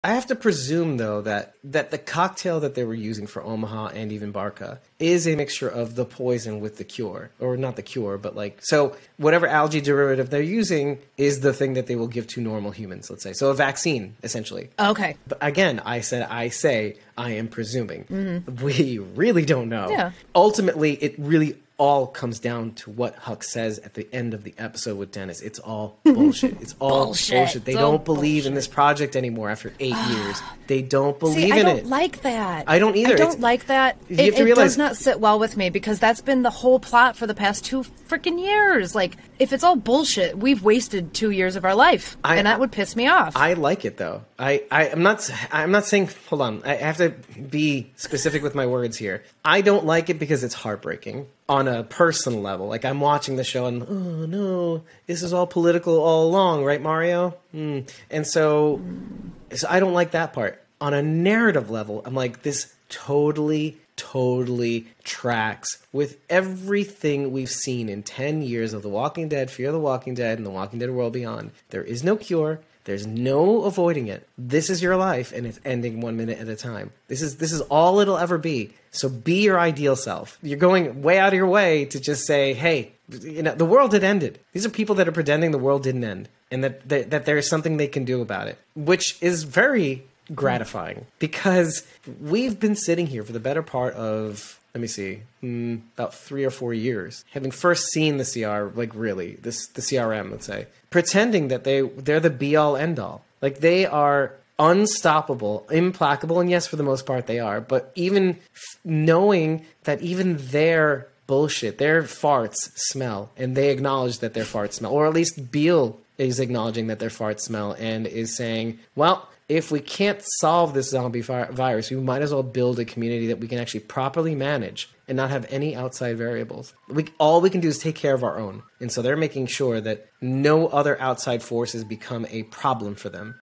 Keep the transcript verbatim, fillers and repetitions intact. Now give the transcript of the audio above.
I have to presume, though, that, that the cocktail that they were using for Omaha and even Barca is a mixture of the poison with the cure. Or not the cure, but like... So whatever algae derivative they're using is the thing that they will give to normal humans, let's say. So a vaccine, essentially. Okay. But again, I said, I say, I am presuming. Mm-hmm. We really don't know. Yeah. Ultimately, it really all comes down to what Huck says at the end of the episode with Dennis. It's all bullshit. It's all bullshit. bullshit. They it's don't believe bullshit. in this project anymore after eight years. They don't believe See, in I don't it. like that. I don't either. I don't It's, like that. You It, have to it realize, does not sit well with me because that's been the whole plot for the past two freaking years. Like, if it's all bullshit, we've wasted two years of our life, I, and that would piss me off. I like it though. I, I I'm not I'm not saying. Hold on. I have to be specific with my words here. I don't like it because it's heartbreaking on a personal level. Like I'm watching the show and oh no, this is all political all along, right, Mario? Mm. And so, so I don't like that part. On a narrative level, I'm like, this totally, totally tracks with everything we've seen in ten years of The Walking Dead, Fear the Walking Dead, and The Walking Dead World Beyond. There is no cure. There's no avoiding it. This is your life, and it's ending one minute at a time. This is this is all it'll ever be. So be your ideal self. You're going way out of your way to just say, hey, you know, the world had ended. These are people that are pretending the world didn't end, and that that, that there is something they can do about it, which is very gratifying because we've been sitting here for the better part of, let me see, mm, about three or four years, having first seen the C R, like really, this the C R M, let's say, pretending that they, they're the be-all, end-all. Like, they are unstoppable, implacable, and yes, for the most part they are, but even f- knowing that even their bullshit, their farts smell, and they acknowledge that their farts smell, or at least Beale is acknowledging that their farts smell, and is saying, well, if we can't solve this zombie vi- virus, we might as well build a community that we can actually properly manage and not have any outside variables. We, all we can do is take care of our own. And so they're making sure that no other outside forces become a problem for them.